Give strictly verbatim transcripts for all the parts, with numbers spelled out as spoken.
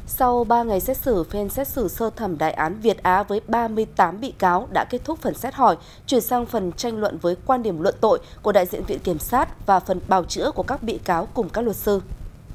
Sau ba ngày xét xử, phiên xét xử sơ thẩm đại án Việt Á với ba mươi tám bị cáo đã kết thúc phần xét hỏi, chuyển sang phần tranh luận với quan điểm luận tội của đại diện Viện Kiểm sát và phần bào chữa của các bị cáo cùng các luật sư.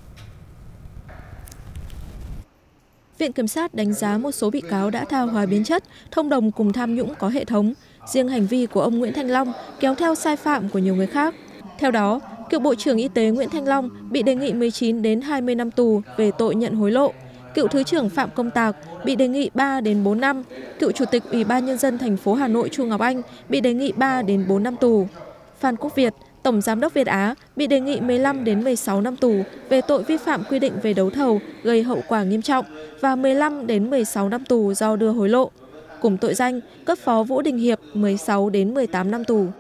Viện Kiểm sát đánh giá một số bị cáo đã tha hóa biến chất, thông đồng cùng tham nhũng có hệ thống. Riêng hành vi của ông Nguyễn Thanh Long kéo theo sai phạm của nhiều người khác. Theo đó, cựu Bộ trưởng Y tế Nguyễn Thanh Long bị đề nghị mười chín đến hai mươi năm tù về tội nhận hối lộ. Cựu Thứ trưởng Phạm Công Tạc bị đề nghị ba đến bốn năm. Cựu Chủ tịch Ủy ban Nhân dân thành phố Hà Nội Chu Ngọc Anh bị đề nghị ba đến bốn năm tù. Phan Quốc Việt, Tổng Giám đốc Việt Á bị đề nghị mười lăm đến mười sáu năm tù về tội vi phạm quy định về đấu thầu gây hậu quả nghiêm trọng và mười lăm đến mười sáu năm tù do đưa hối lộ. Cùng tội danh, cấp phó Vũ Đình Hiệp mười sáu đến mười tám năm tù.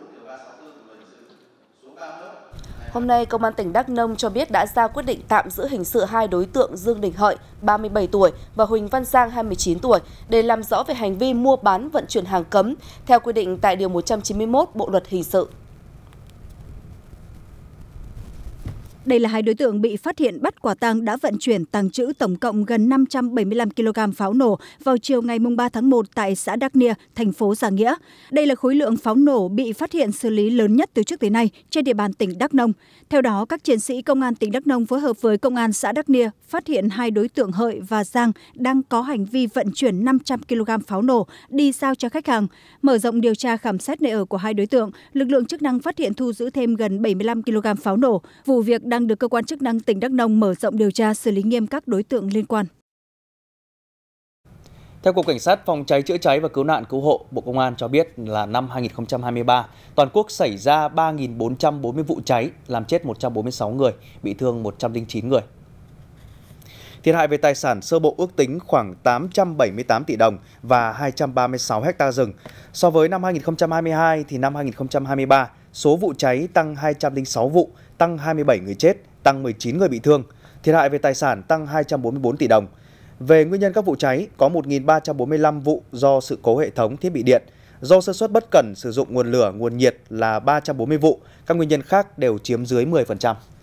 Hôm nay, Công an tỉnh Đắk Nông cho biết đã ra quyết định tạm giữ hình sự hai đối tượng Dương Đình Hợi, ba mươi bảy tuổi, và Huỳnh Văn Giang, hai mươi chín tuổi, để làm rõ về hành vi mua bán vận chuyển hàng cấm, theo quy định tại Điều một trăm chín mươi mốt Bộ Luật Hình sự. Đây là hai đối tượng bị phát hiện bắt quả tang đã vận chuyển tàng trữ tổng cộng gần năm trăm bảy mươi lăm ki lô gam pháo nổ vào chiều ngày ba tháng một tại xã Đắc Nia, thành phố Giang Nghĩa. Đây là khối lượng pháo nổ bị phát hiện xử lý lớn nhất từ trước tới nay trên địa bàn tỉnh Đắk Nông. Theo đó, các chiến sĩ công an tỉnh Đắk Nông phối hợp với công an xã Đắc Nia phát hiện hai đối tượng Hợi và Giang đang có hành vi vận chuyển năm trăm ki lô gam pháo nổ đi giao cho khách hàng. Mở rộng điều tra khám xét nơi ở của hai đối tượng, lực lượng chức năng phát hiện thu giữ thêm gần bảy mươi lăm ki lô gam pháo nổ. Vụ việc đang được cơ quan chức năng tỉnh Đắk Nông mở rộng điều tra, xử lý nghiêm các đối tượng liên quan. Theo Cục Cảnh sát Phòng cháy chữa cháy và Cứu nạn Cứu hộ, Bộ Công an cho biết là năm hai nghìn không trăm hai mươi ba, toàn quốc xảy ra ba nghìn bốn trăm bốn mươi vụ cháy, làm chết một trăm bốn mươi sáu người, bị thương một trăm lẻ chín người. Thiệt hại về tài sản sơ bộ ước tính khoảng tám trăm bảy mươi tám tỷ đồng và hai trăm ba mươi sáu ha rừng. So với năm hai nghìn không trăm hai mươi hai thì năm hai nghìn không trăm hai mươi ba, số vụ cháy tăng hai trăm lẻ sáu vụ, tăng hai mươi bảy người chết, tăng mười chín người bị thương. Thiệt hại về tài sản tăng hai trăm bốn mươi bốn tỷ đồng. Về nguyên nhân các vụ cháy, có một nghìn ba trăm bốn mươi lăm vụ do sự cố hệ thống thiết bị điện, do sơ suất bất cẩn sử dụng nguồn lửa, nguồn nhiệt là ba trăm bốn mươi vụ, các nguyên nhân khác đều chiếm dưới mười phần trăm.